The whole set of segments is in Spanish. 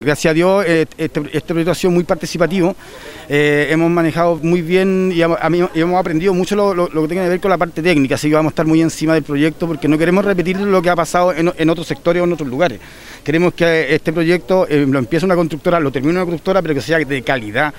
Gracias a Dios este proyecto ha sido muy participativo, hemos manejado muy bien y hemos aprendido mucho lo que tiene que ver con la parte técnica, así que vamos a estar muy encima del proyecto porque no queremos repetir lo que ha pasado en otros sectores o en otros lugares. Queremos que este proyecto lo empiece una constructora, lo termine una constructora, pero que sea de calidad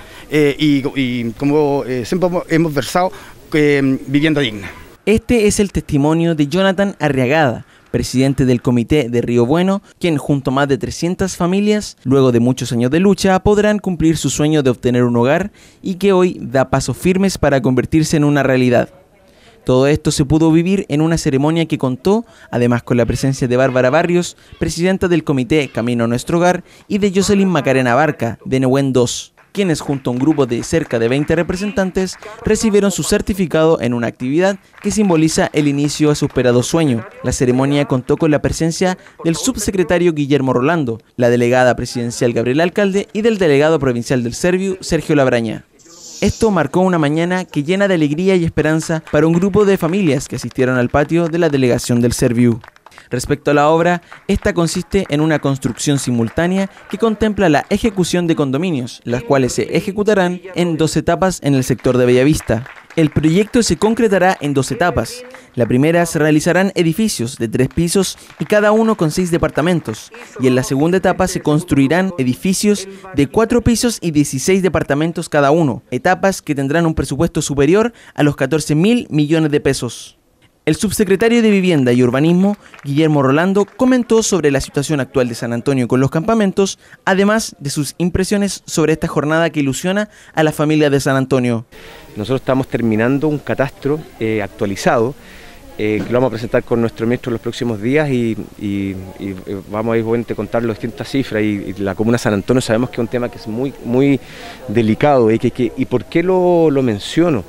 y como siempre hemos versado, vivienda digna. Este es el testimonio de Jonathan Arriagada, presidente del Comité de Río Bueno, quien junto a más de 300 familias, luego de muchos años de lucha, podrán cumplir su sueño de obtener un hogar y que hoy da pasos firmes para convertirse en una realidad. Todo esto se pudo vivir en una ceremonia que contó, además con la presencia de Bárbara Barrios, presidenta del Comité Camino a Nuestro Hogar, y de Jocelyn Macarena Barca, de Nehuen 2, quienes junto a un grupo de cerca de 20 representantes recibieron su certificado en una actividad que simboliza el inicio a su esperado sueño. La ceremonia contó con la presencia del subsecretario Guillermo Rolando, la delegada presidencial Gabriela Alcalde y del delegado provincial del Serviu, Sergio Labraña. Esto marcó una mañana que llena de alegría y esperanza para un grupo de familias que asistieron al patio de la delegación del Serviu. Respecto a la obra, esta consiste en una construcción simultánea que contempla la ejecución de condominios, las cuales se ejecutarán en 2 etapas en el sector de Bellavista. El proyecto se concretará en 2 etapas. La primera se realizarán edificios de 3 pisos y cada uno con 6 departamentos, y en la segunda etapa se construirán edificios de 4 pisos y 16 departamentos cada uno, etapas que tendrán un presupuesto superior a los 14.000 millones de pesos. El subsecretario de Vivienda y Urbanismo, Guillermo Rolando, comentó sobre la situación actual de San Antonio con los campamentos, además de sus impresiones sobre esta jornada que ilusiona a la familia de San Antonio. Nosotros estamos terminando un catastro actualizado, que lo vamos a presentar con nuestro ministro en los próximos días y vamos a ir a contar las distintas cifras y la comuna de San Antonio sabemos que es un tema que es muy delicado y ¿por qué lo menciono?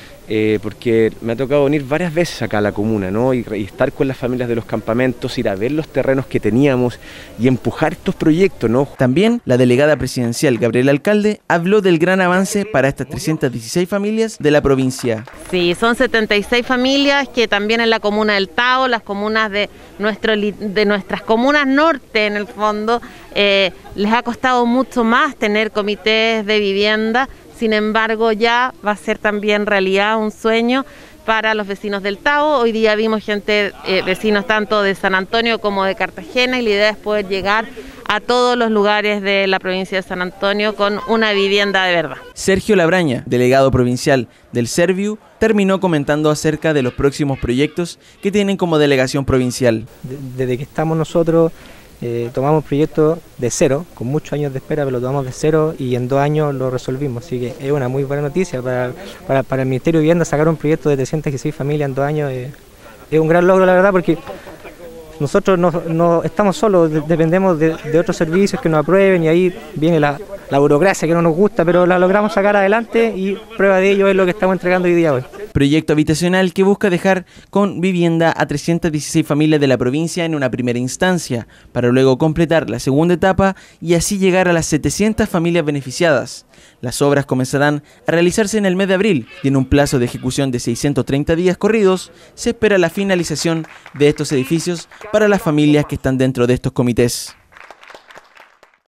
Porque me ha tocado venir varias veces acá a la comuna, ¿no? y estar con las familias de los campamentos, ir a ver los terrenos que teníamos y empujar estos proyectos, ¿no? También la delegada presidencial Gabriela Alcalde habló del gran avance para estas 316 familias de la provincia. Sí, son 76 familias que también en la comuna del Tao, las comunas de nuestras comunas norte en el fondo, les ha costado mucho más tener comités de vivienda. Sin embargo, ya va a ser también realidad un sueño para los vecinos del Tao. Hoy día vimos vecinos tanto de San Antonio como de Cartagena y la idea es poder llegar a todos los lugares de la provincia de San Antonio con una vivienda de verdad. Sergio Labraña, delegado provincial del Serviu, terminó comentando acerca de los próximos proyectos que tienen como delegación provincial. Desde que estamos nosotros tomamos proyectos de cero, con muchos años de espera, pero lo tomamos de cero y en 2 años lo resolvimos, así que es una muy buena noticia para el Ministerio de Vivienda. Sacar un proyecto de 316 familias en 2 años es un gran logro, la verdad, porque nosotros no estamos solos, dependemos de otros servicios que nos aprueben y ahí viene la burocracia que no nos gusta, pero la logramos sacar adelante y prueba de ello es lo que estamos entregando hoy día. Proyecto habitacional que busca dejar con vivienda a 316 familias de la provincia en una primera instancia, para luego completar la segunda etapa y así llegar a las 700 familias beneficiadas. Las obras comenzarán a realizarse en el mes de abril y en un plazo de ejecución de 630 días corridos se espera la finalización de estos edificios para las familias que están dentro de estos comités.